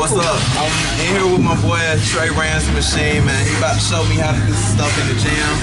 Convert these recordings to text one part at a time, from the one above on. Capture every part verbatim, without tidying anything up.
what's cool. up? I'm in here with my boy Trae Ransom Machine, man. He about to show me how to do some stuff in the gym.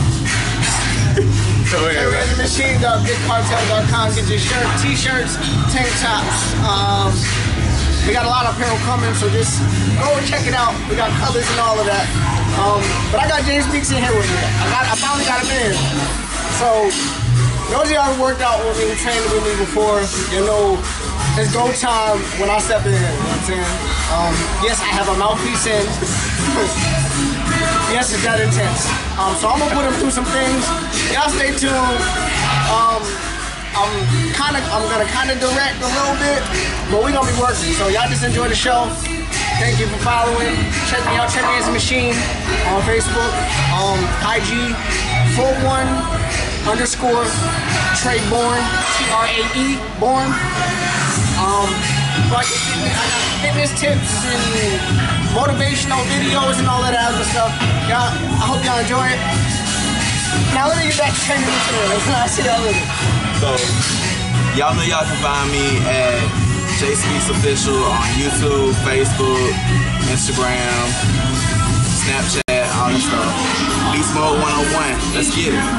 Trae Ransom Machine dot big cartel dot com. Get your shirt, t-shirts, tank tops. Um, we got a lot of apparel coming, so just go and check it out. We got colors and all of that. Um, but I got James Speaks in here with me. I got, I finally got him in. So those of y'all who worked out with me, trained with me before, you know. It's go time when I step in, you know what I'm saying? Um, yes, I have a mouthpiece in. Yes, it's that intense. Um, so I'm gonna put him through some things. Y'all stay tuned. Um, I'm kind of, I'm gonna kind of direct a little bit, but we're gonna be working. So y'all just enjoy the show. Thank you for following. Check me out, Trae Ransom Machine on Facebook. Um, I G four one underscore Trae Born, T R A E Born. Um, but I got fitness tips and motivational videos and all that other stuff. Y'all, I hope y'all enjoy it. Now let me get back to training material. I'll see y'all later. So, y'all know y'all can find me at jspeaksofficial on YouTube, Facebook, Instagram, Snapchat, all that stuff. Beast Mode one oh one. Let's get it.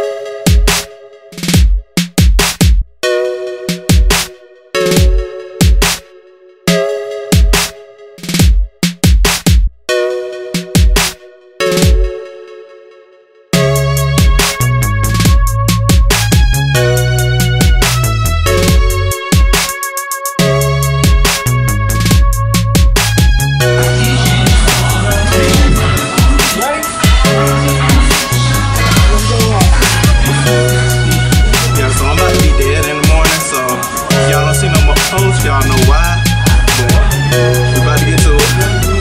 Y'all know why, but we about to get to it.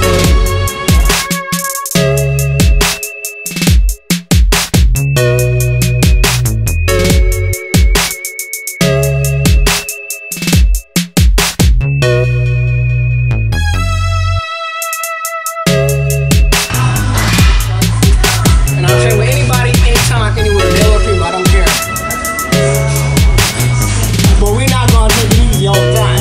And I'll train with anybody, anytime, anywhere, male or female, I don't care. But we're not gonna take it easy all the time.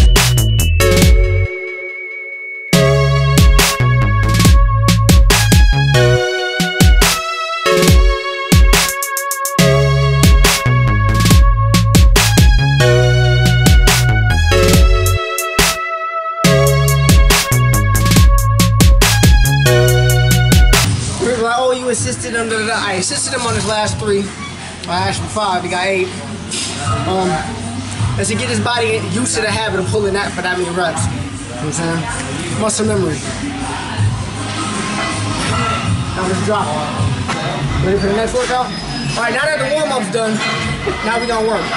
Assisted him, da, da, da. I assisted him on his last three. I asked him five, he got eight. Um, as he get his body used to the habit of pulling that for that many reps. You know what I'm saying? Muscle memory. Now let's drop it. Ready for the next workout? Alright, now that the warm-up's done, now we gonna work.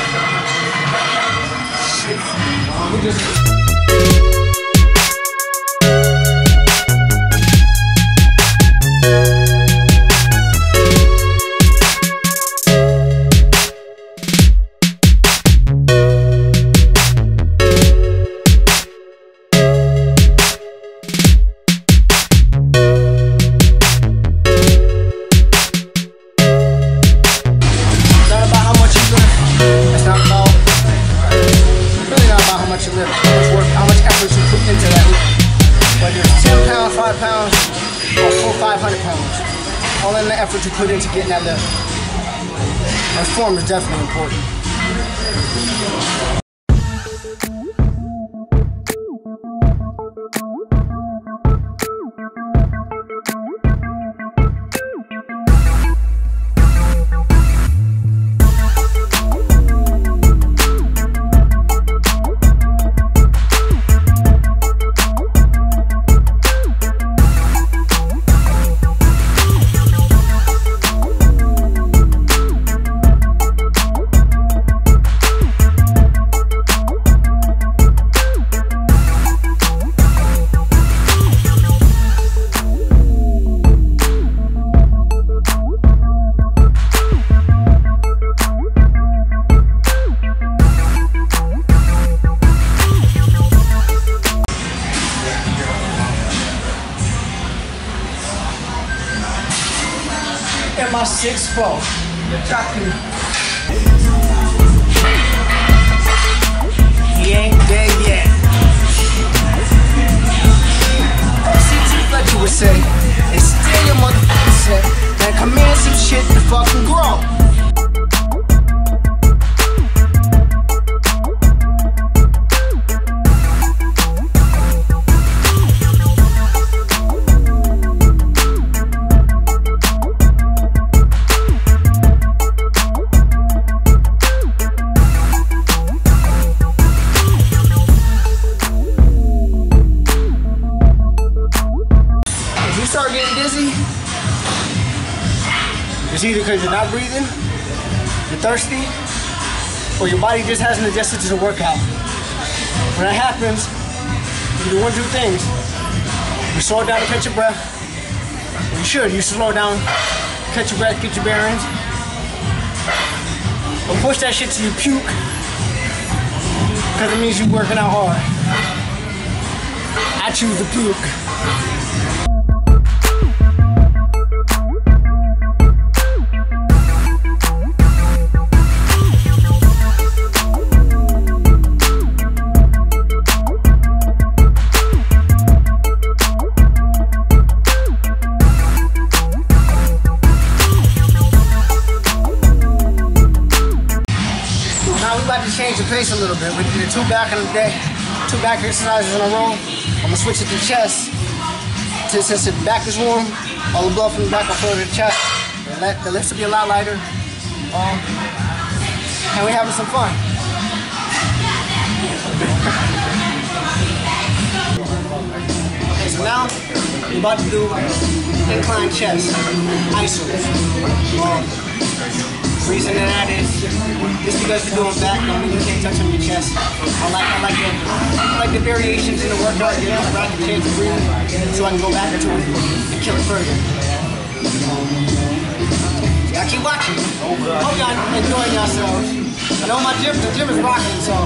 Um, we just pounds or full five hundred pounds. All in the effort to put into getting that lift. That form is definitely important. And my six four. He ain't dead yet. It's either because you're not breathing, you're thirsty, or your body just hasn't adjusted to the workout. When that happens, you do one of two things. You slow down to catch your breath. You should. You slow down, catch your breath, get your bearings. Or push that shit till you puke, because it means you're working out hard. I choose to puke. Change the pace a little bit. We did two back in the day, two back exercises in a row. I'm gonna switch it to chest. Since the back is warm, all the blood from the back will flow to the chest. The lifts will be a lot lighter. Um, and we're having some fun. Okay, so now we're about to do incline chest, isos. Um, reason that that is, just because you're doing back, don't mean you can't touch on your chest. I like, I like the, I like the variations in the workout, you know, right, the chance to breathe, so I can go back into it and kill it further. Yeah, keep watching. Hope y'all enjoying yourselves. I know my gym, the gym is rocking, so.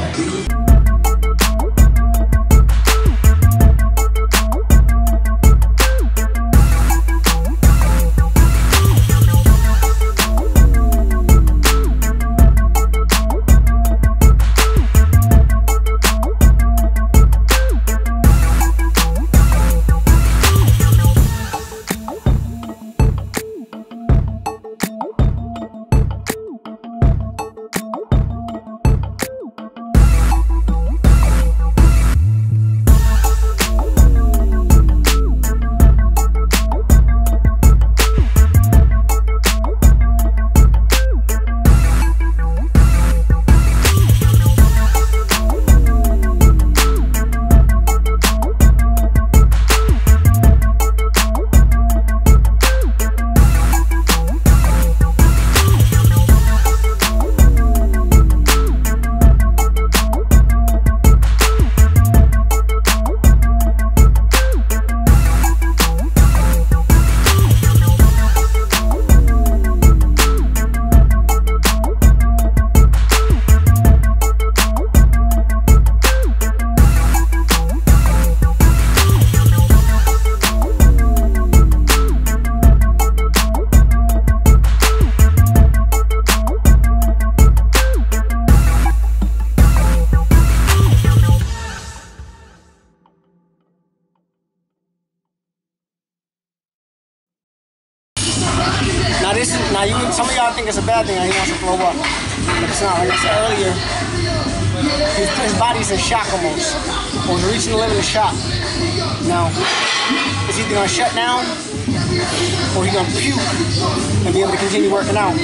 Now this is, now you, some of y'all think it's a bad thing that he wants to throw up. But it's not. Like I said earlier, his, his body's in shock almost. Or he's reaching the limit of shock. Now, is he gonna shut down? Or he gonna puke and be able to continue working out?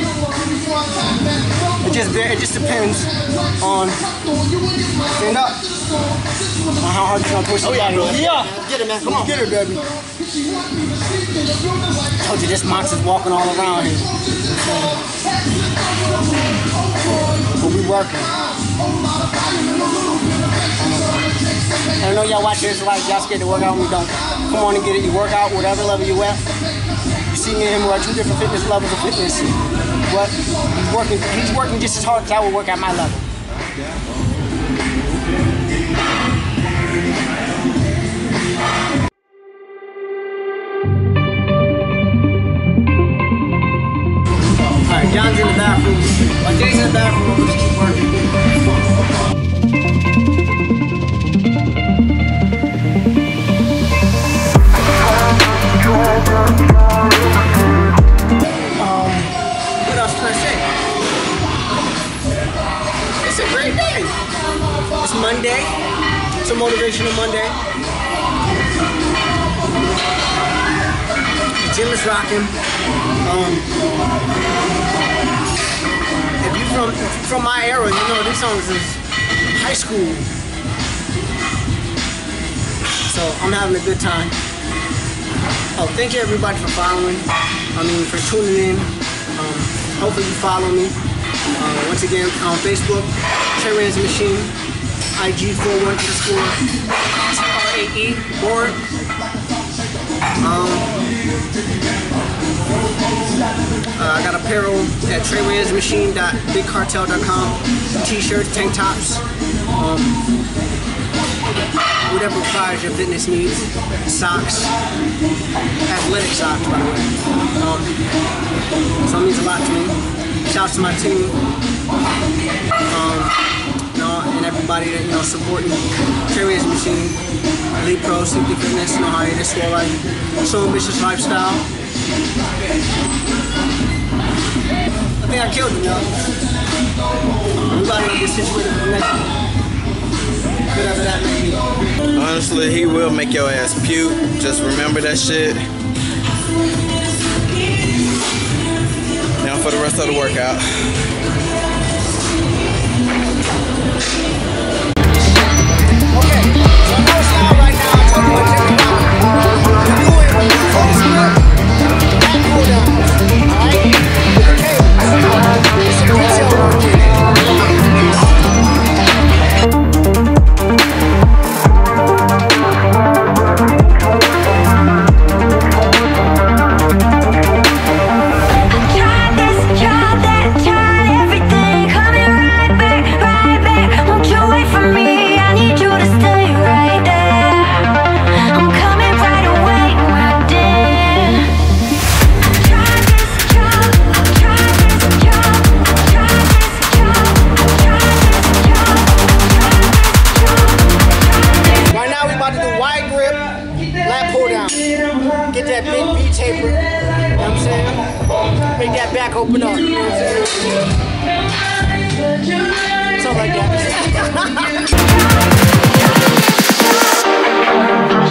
It just, it just depends on, stand up, on how hard you're gonna push the body. Yeah, get it, man, come on. Get it, baby. I told you this monster's walking all around here. But we working. I know y'all watch this like y'all scared to work out when we don't. Come on and get it. You work out whatever level you at. You see me and him, we're at two different fitness levels of fitness. But he's working, he's working just as hard as I would work at my level. Alright, John's in the bathroom. While Jay's in the bathroom, we'll just keep working. Um, what else can I say? It's a great day. It's Monday. It's a motivational Monday. The gym is rocking. Um, if you're from, if you're from my era, you know this song is high school. So I'm having a good time. Oh, thank you everybody for following. I mean, for tuning in. Um, hopefully you follow me. Uh, once again, on Facebook, Trae Machine, I G forty-one underscore T R A E, board. Um, uh, I got apparel at trae machine dot big cartel dot com, t-shirts, tank tops, um, whatever requires your fitness needs, socks, athletic socks by the way. Um, so it means a lot to me. Shouts to my team, um, you know, and everybody that, you know, supporting Trae Machine, Elite Pro, Simply Fitness, you know how it is, so like, so ambitious lifestyle. I think I killed him, yo. Everybody will get situated for the next one. Whatever that may be. Honestly, he will make your ass puke. Just remember that shit. Now for the rest of the workout. Okay, so no style right now. I'm talking about Jimmy Bond. We're doing full square back pull down. Alright? Okay, it's a detail work here. Get that big V taper, you know what I'm saying? Make that back open up, you know what I'm saying? Something like that.